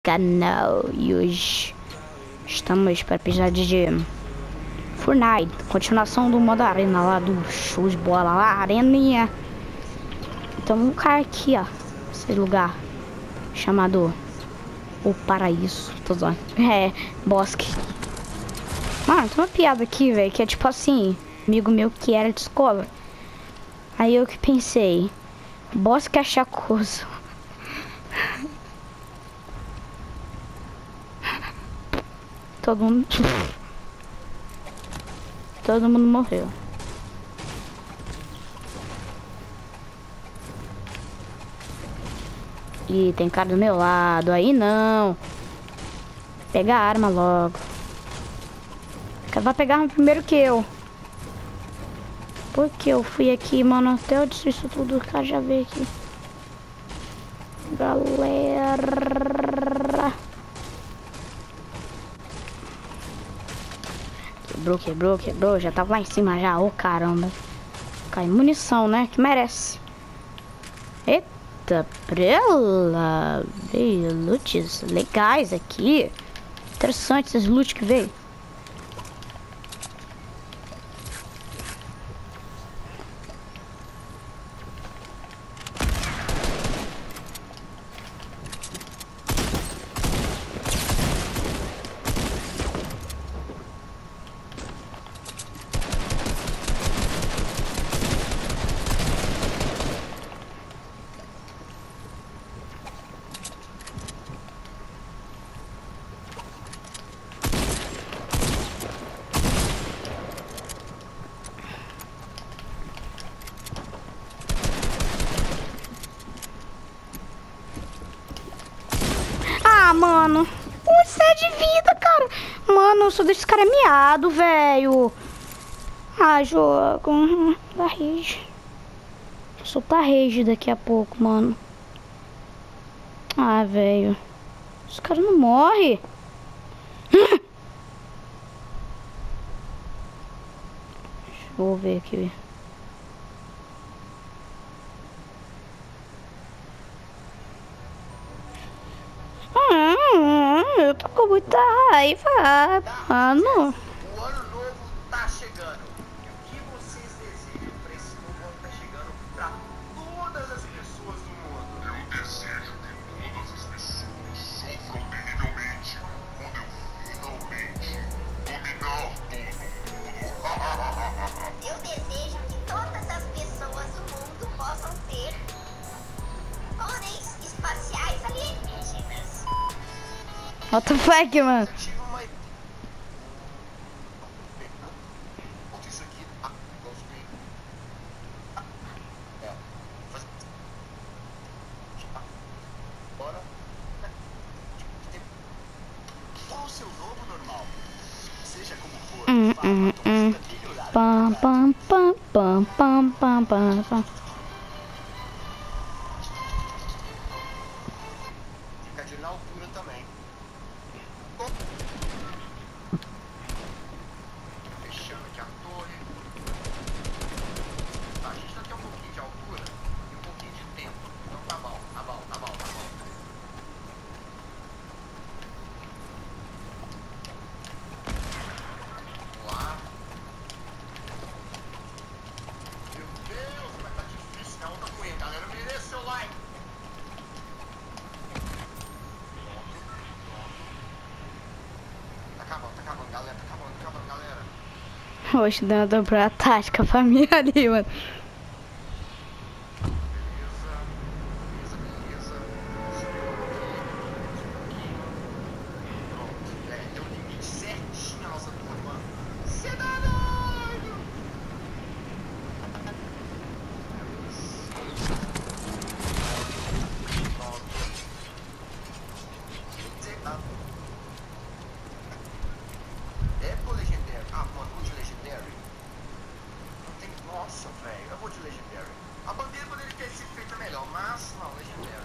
Canal e hoje estamos para episódio de Fortnite, continuação do modo arena lá do show de bola lá, areninha. Então vamos cair aqui, ó, esse lugar chamado o Paraíso, tô zoando. Bosque. Mano, tem uma piada aqui, velho, que é tipo assim, amigo meu que era de escola. Aí eu que pensei, bosque é chacoso. Todo mundo morreu. Ih, tem cara do meu lado. Aí não. Pega a arma logo. Vai pegar a arma primeiro que eu. Porque eu fui aqui, mano. Até eu disse isso tudo. O cara já veio aqui. Galera. Quebrou. Já tava lá em cima já. Ô, caramba. Cai munição, né? Que merece. Eita, prela. Veio loots legais aqui. Interessante esses loot que veio. Ah, mano. Isso é de vida, cara. Mano, eu só deixo esse cara miado, velho. Ah, jogo. Dá rage. Vou soltar rage daqui a pouco, mano. Ah, velho. Os caras não morrem. Deixa eu ver aqui. Eu tô com muita raiva, mano. O ano novo tá chegando. E o que vocês desejam pra esse novo ano que tá chegando pra todas as pessoas do mundo? Eu desejo que todas as pessoas sofram terrivelmente quando eu finalmente dominar todo mundo. Eu desejo que todas as pessoas do mundo possam ter poderes espaciais alienígenas. What the fuck, mano? Eu tive uma ideia. Isso aqui. Bora. Qual o seu novo normal? Seja como for, faça a tua vida melhorar. Pam, pam, pam, pam, pam, pam, pam, pam. Fica de na altura também. Fechando aqui a torre. Tá, a gente tá aqui um pouquinho de altura e um pouquinho de tempo. Então tá bom. Vamos lá. Meu Deus, mas tá difícil, né? Outra coisa, galera. Mereça seu like. Tá acabando, galera. Tá acabando, galera. Hoje deu uma dobrada tática pra mim ali, mano. Beleza. Pronto. Deu o limite certinho a nossa turma. Cê tá doido? Pronto. Cê tá... É legendário. Ah, mano, vou de legendário. Não tem... Nossa, velho. Eu vou de legendário. A bandeira poderia ter sido feita melhor, mas não, legendário.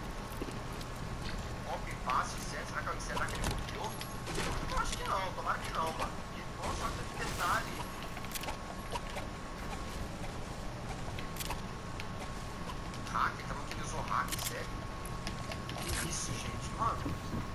Copy, passe, certo? Será que ele copiou? Eu acho que não, tomara que não, mano. E, nossa, olha que detalhe. Hack, então que ele usou hack, sério? Que isso, gente, mano.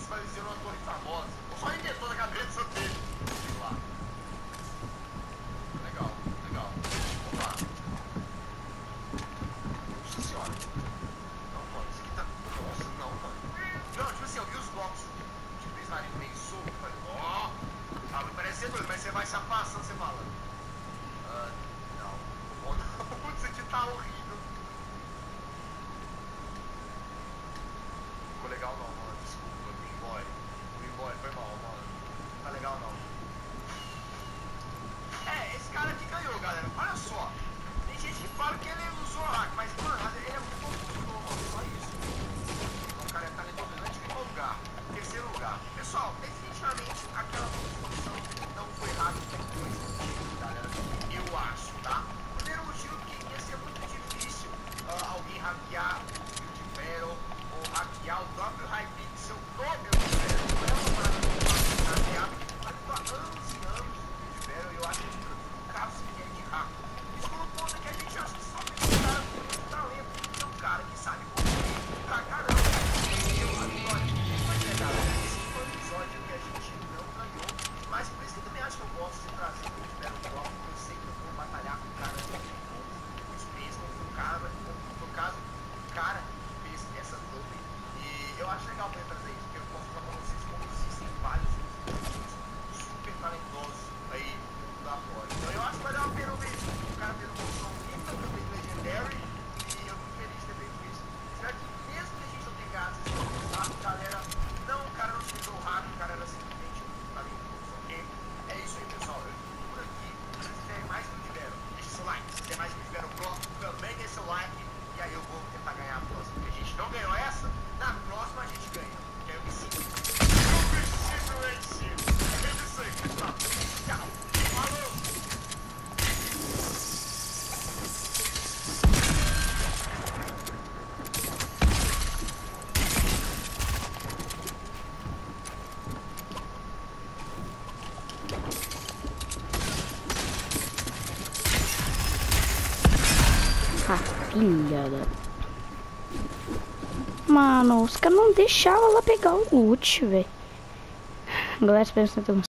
faleceu numa torre famosa. Ou só inventou na cabeça dele. Sei lá. Legal, legal. Vamos lá. Nossa senhora. Não, mano, isso aqui tá... Nossa, não, mano. Não, tipo assim, eu vi os blocos, tipo, eles ali meio solto. Eu falei, ó, tá, parece ser doido, mas você vai se passando, você fala. Não. Ou não, isso aqui tá horrível. Ficou legal não, mano, desculpa, Green Boy, foi mal, mano. Não tá legal não. Esse cara aqui ganhou, galera. Olha só. Tem gente que fala que ele usou hack, mas, mano, ele é muito bom, mano. Só isso. O cara é talentoso. Em qual lugar? Terceiro lugar. Pessoal, definitivamente aquela construção não foi hack depois, galera. Eu acho, tá? Primeiro motivo que ia ser muito difícil alguém hackear o Build Battle ou hackear o próprio Hypixel no Build Battle. Não é uma parada que eu faço hackear, mas tô há anos e anos no Build Battle e eu acho que um caso sequer de hack. Isso no ponto é que a gente acha que só tem um cara com muito talento, é um cara que sabe construir pra caramba. Esse é o episódio. Pois é, galera, esse foi um episódio que a gente não ganhou, mas por isso que eu também acho que eu gosto de trazer o Build Battle Block, porque eu sei que eu vou batalhar com o cara com experiência, com o cara, no caso, o cara que fez essa dupla. E eu acho legal poder trazer isso, porque eu posso falar pra vocês como existem vários outros super talentosos aí lá fora. Então eu acho que vai dar uma pena ver o cara tendo uma opção limpa, também Legendary, e eu fico feliz de ter feito isso. Espero que mesmo que a gente não tenha esse hack, galera, não, o cara não utilizou o hack, o cara era simplesmente um talentoso, ok? É isso aí, pessoal. Eu fico por aqui. Se vocês quiserem mais Build Battle, deixa seu like. Se quiser mais Build Battle Pro, também deixa seu like. E aí eu vou tentar ganhar a próxima. Porque a gente não ganhou essa, na próxima a gente ganha. Que é o Ensino. Eu preciso vencer. É isso aí, pessoal. Tchau. Falou! Ah, filha da... Mano, os caras não deixavam ela pegar o loot, velho. Galera, espero que vocês tenham